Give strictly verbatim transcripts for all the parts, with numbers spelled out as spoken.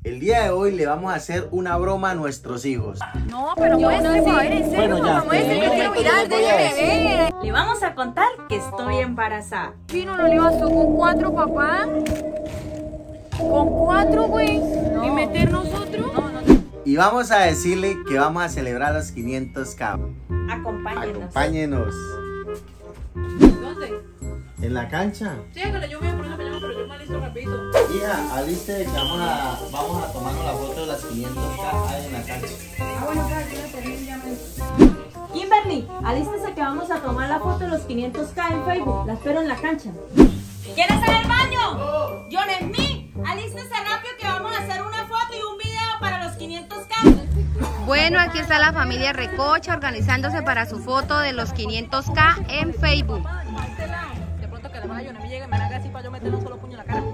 El día de hoy le vamos a hacer una broma a nuestros hijos. No, pero muestre, no, a ver, en serio, bueno, ya, muestre, yo quiero mirar, déjeme ver. Le vamos a contar que estoy embarazada. Chino, ¿no le bastó con cuatro, papá? ¿Con cuatro, güey? No. ¿Y meter nosotros? No, no, Y vamos a decirle que vamos a celebrar los quinientos K. acompáñenos. Acompáñenos. ¿Dónde? ¿En la cancha? Sí, pero yo voy a poner la pijama, pero yo me alisto rapidito. Hija, aliste que vamos a, vamos a tomarnos la foto de las quinientos K ahí en la cancha. Ah, bueno, claro, yo termino ya me... Kimberly, alístese que vamos a tomar la foto de los quinientos K en Facebook. La espero en la cancha. ¿Quieres ir al baño? John Smith, alístese rápido que vamos a hacer una foto y un video para los quinientos K. Bueno, aquí está la familia Recocha organizándose para su foto de los quinientos K en Facebook. De pronto que la mala yo no me llegue, me haga así para yo meterle un solo puño en la cara.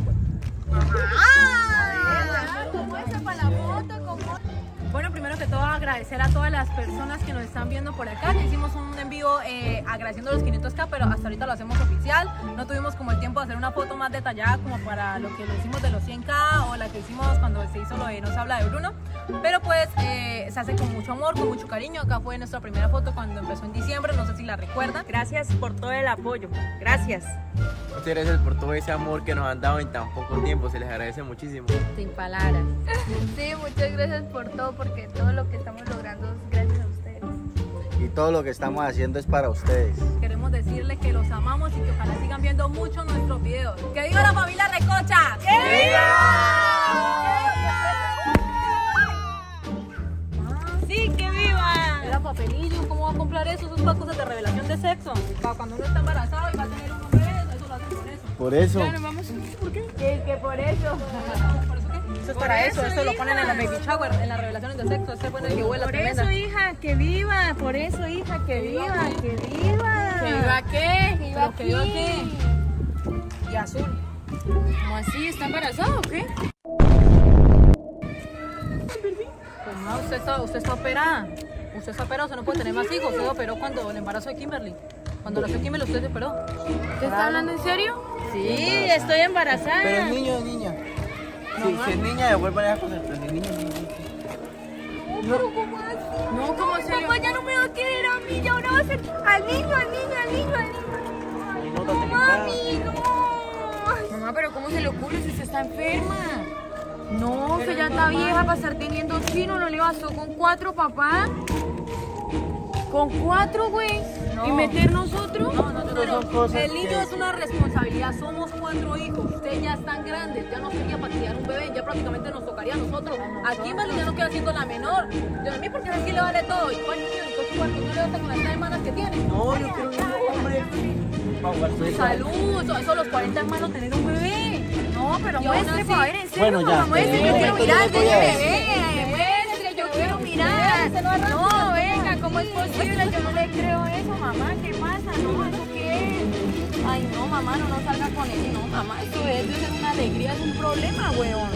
Bueno, primero que todo agradecer a todas las personas que nos están viendo por acá. Ya hicimos un envío eh, agradeciendo los quinientos K, pero hasta ahorita lo hacemos oficial. No tuvimos como el tiempo de hacer una foto más detallada como para lo que lo hicimos de los cien K o la que hicimos cuando se hizo lo de No se habla de Bruno. Pero pues eh, se hace con mucho amor, con mucho cariño. Acá fue nuestra primera foto cuando empezó en diciembre, no sé si la recuerdan. Gracias por todo el apoyo. Gracias. Muchas gracias por todo ese amor que nos han dado en tan poco tiempo, se les agradece muchísimo. Sin palabras. Sí, muchas gracias por todo, porque todo lo que estamos logrando es gracias a ustedes. Y todo lo que estamos haciendo es para ustedes. Queremos decirles que los amamos y que ojalá sigan viendo mucho nuestros videos. ¡Que viva la familia Recocha! ¡Que viva! ¡Sí, que viva! Era papelillo, ¿cómo va a comprar eso? Eso es para cosas de revelación de sexo. Para cuando uno está embarazado y va a tener un bebé, eso lo hacen por eso. Por eso. Claro, vamos, ¿por qué? ¿Qué, que por eso? ¿Por eso qué? Eso es para eso, eso lo ponen en la baby shower, en las revelaciones de sexo. Este fue el que huele Por tremenda. eso, hija, que viva. Por eso, hija, que viva, que viva. ¿Que viva qué? ¿Pero que viva qué? Y azul. ¿Cómo así? ¿Está embarazada o qué? Pues no, usted está, usted está operada. Usted está operada, usted no puede tener más hijos. Usted operó cuando el embarazo de Kimberly. Cuando nació Kimberly, usted se operó. ¿Usted está hablando en serio? Sí, estoy embarazada. Pero es niño o niña. Sí, si es niña, devuelvan esas cosas, pero si es niño, niño. No, ¿cómo en serio? Papá ya no me va a querer a mí, ya ahora va a ser al niño, al niño, al niño, al niño. No, Mami, no. Mamá, pero ¿cómo se le ocurre si usted está enferma? No, que ya está vieja para estar teniendo chino, no le bastó con cuatro, papá. ¿Con cuatro, güey? No. ¿Y meter nosotros? No, no, no, Pero son cosas el niño que- es una responsabilidad, somos cuatro hijos, ustedes ya están grandes, ya no sería para criar un bebé, ya prácticamente nos tocaría a nosotros. A Kimberly ya no queda siendo la menor. Yo a mí porque aquí le vale todo. ¿Y cuál niño? ¿Y cuál cuarto? ¿No le basta con las tres hermanas que tiene? No, yo quiero un niño hombre. Para jugar su Salud, eso, eso a los cuarenta hermanos tener un bebé. No, pero Y aún muestre, así- para ver, en serio, Bueno, ya, mamá, muestre, en yo un quiero momento yo mirar, les voy a déjeme decir. ver, muestre, yo quiero mirar. No, venga, ¿cómo es posible? Yo no le creo eso, mamá, ¿qué pasa? No, ¿eso qué es? Ay, no, mamá, no nos salga con eso, no, mamá, esto es, eso es una alegría, es un problema, huevón.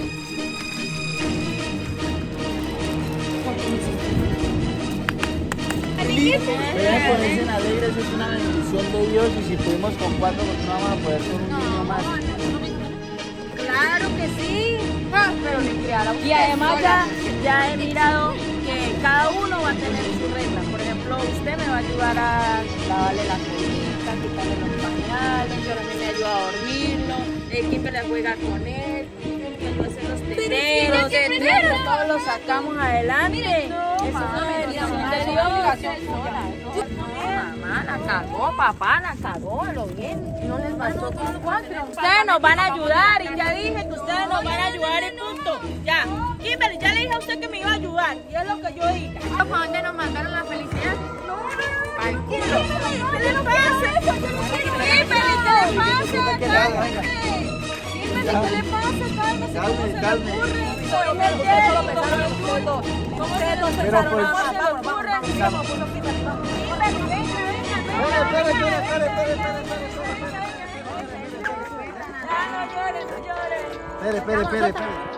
Vean, ponerse alegres, es una bendición de Dios y si pudimos con cuatro, pues no vamos a poder con un niño más. Claro que sí. Ah, pero le creará Y además ya, ya he mirado que cada uno va a tener su regla. Por ejemplo, usted me va a ayudar a lavarle las cositas, quitarle los pañales, yo también me ayuda a dormirlo, el Kimberly juega con él, me ayuda a hacer los teneros, entre todos lo sacamos adelante. Eso es una bendición de Dios. Mamá, la cagó, papá, la cagó, a lo bien. No les bastó con cuatro. Ustedes nos van a ayudar y ya dije que ustedes nos van a ayudar y punto. Ya. Kimberly, ya le dije a usted que me iba a ayudar y es lo que yo diga. ¿Para dónde nos mandaron la felicidad? ¡Al culo! ¿Qué le pasa? Kimberly, ¿qué le pasa? Cálmate. Kimberly, ¿qué le pasa? Cálmate. Calme, calme. Ustedes solo pensaron en todo. Ustedes no Pero pensaron pues- nada más. Vamos, vamos, vamos, vamos, vamos, Kimberly, vamos. Kimberly, venga, venga, Espere, espere, espere, espere, espere, espere, venga. Ya no llores, no llores. espere, espere, espere, espere.